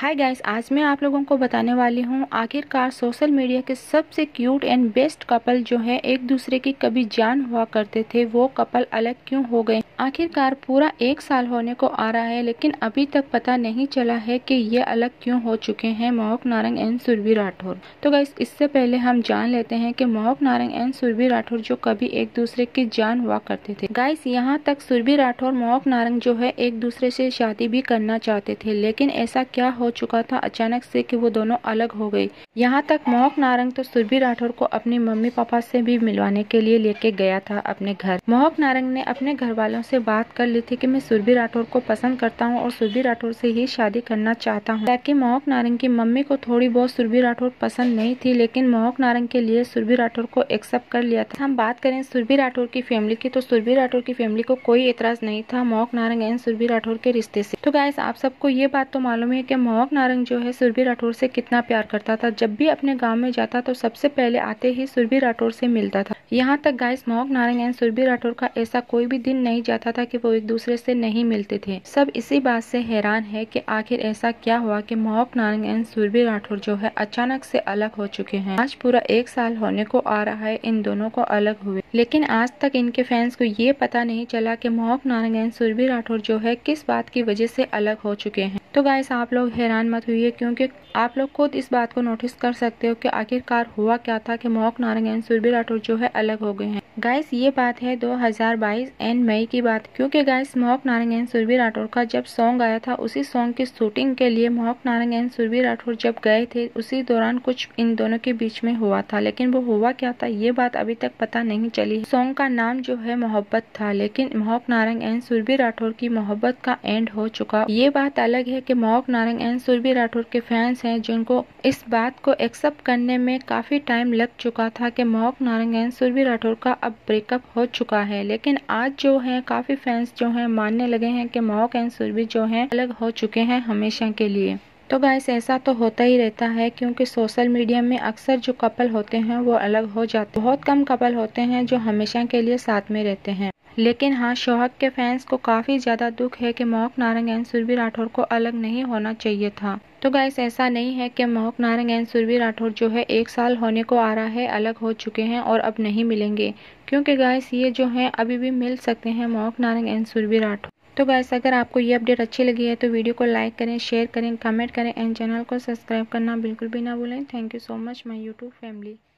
Hi guys, आज मैं आप लोगों को बताने वाली हूँ आखिरकार सोशल मीडिया के सबसे क्यूट एंड बेस्ट कपल जो है एक दूसरे की कभी जान हुआ करते थे, वो कपल अलग क्यों हो गए। आखिरकार पूरा 1 साल होने को आ रहा है, लेकिन अभी तक पता नहीं चला है कि ये अलग क्यों हो चुके हैं, महक नारंग एंड सुरभि राठौर। तो गाइस, इससे पहले हम जान लेते हैं कि महक नारंग एंड सुरभि राठौर जो कभी एक दूसरे की जान हुआ करते थे। गाइस, यहाँ तक सुरभि राठौर महक नारंग जो है एक दूसरे से शादी भी करना चाहते थे, लेकिन ऐसा क्या हो चुका था अचानक से कि वो दोनों अलग हो गए। यहाँ तक महक नारंग तो सुरभि राठौर को अपने मम्मी पापा से भी मिलवाने के लिए लेके गया था अपने घर। महक नारंग ने अपने घर वालों से बात कर ली थी कि मैं सुरभि राठौर को पसंद करता हूँ और सुरभि राठौर से ही शादी करना चाहता हूँ। ताकि महक नारंग की मम्मी को थोड़ी बहुत सुरभि राठौर पसंद नहीं थी, लेकिन महक नारंग के लिए सुरभि राठौर को एक्सेप्ट कर लिया था। हम बात करें सुरभि राठौर की फैमिली की, तो सुरभि राठौर की फैमिली को कोई एतराज नहीं था महक नारंग एंड सुरभि राठौर के रिश्ते से। तो गाइस, आप सबको ये बात तो मालूम है कि महक नारंग जो है सुरभि राठौर से कितना प्यार करता था। जब भी अपने गांव में जाता तो सबसे पहले आते ही सुरभि राठौर से मिलता था। यहाँ तक guys, Mahak Narang and Surabhi Rathore का ऐसा कोई भी दिन नहीं जाता था कि वो एक दूसरे से नहीं मिलते थे। सब इसी बात से हैरान है कि आखिर ऐसा क्या हुआ कि महक नारंग एंड सुरभि राठौर जो है अचानक से अलग हो चुके हैं। आज पूरा 1 साल होने को आ रहा है इन दोनों को अलग हुए, लेकिन आज तक इनके फैंस को ये पता नहीं चला कि महक नारंग एंड सुरभि राठौर जो है किस बात की वजह से अलग हो चुके हैं। तो गाइस, आप लोग हैरान मत हुइए, क्योंकि आप लोग खुद इस बात को नोटिस कर सकते हो कि आखिरकार हुआ क्या था कि महक नारंग एंड सुरभि राठौर जो है अलग हो गए हैं। गाइस, ये बात है 2022 एंड मई की बात, क्योंकि guys Mahak Narang and Surabhi Rathore का जब सॉन्ग आया था, उसी सॉन्ग की शूटिंग के लिए महक नारंग एंड सुरभि राठौर जब गए थे, उसी दौरान कुछ इन दोनों के बीच में हुआ था। लेकिन वो हुआ क्या था ये बात अभी तक पता नहीं चली। सॉन्ग का नाम जो है मोहब्बत था, लेकिन महक नारंग एंड सुरभि राठौर की मोहब्बत का एंड हो चुका। ये बात अलग है कि महक नारंग एंड सुरभि राठौर के फैंस हैं जिनको इस बात को एक्सेप्ट करने में काफी टाइम लग चुका था कि महक नारंग एंड सुरभि राठौर का अब ब्रेकअप हो चुका है। लेकिन आज जो है काफी फैंस जो हैं मानने लगे हैं कि महक एंड सुरभि जो हैं अलग हो चुके हैं हमेशा के लिए। तो गाइस, ऐसा तो होता ही रहता है, क्योंकि सोशल मीडिया में अक्सर जो कपल होते हैं वो अलग हो जाते हैं। बहुत कम कपल होते हैं जो हमेशा के लिए साथ में रहते हैं। लेकिन हाँ, सोहग के फैंस को काफी ज्यादा दुख है कि महक नारंग एंड सुरभि राठौर को अलग नहीं होना चाहिए था। तो गाइस, ऐसा नहीं है कि महक नारंग एंड सुरभि राठौर जो है 1 साल होने को आ रहा है अलग हो चुके हैं और अब नहीं मिलेंगे, क्योंकि गाइस ये जो है अभी भी मिल सकते हैं महक नारंग एंड सुरभि राठौर। तो गाइस, अगर आपको ये अपडेट अच्छी लगी है तो वीडियो को लाइक करें, शेयर करें, कमेंट करें एंड चैनल को सब्सक्राइब करना बिल्कुल भी ना भूलें। Thank you so much my YouTube family.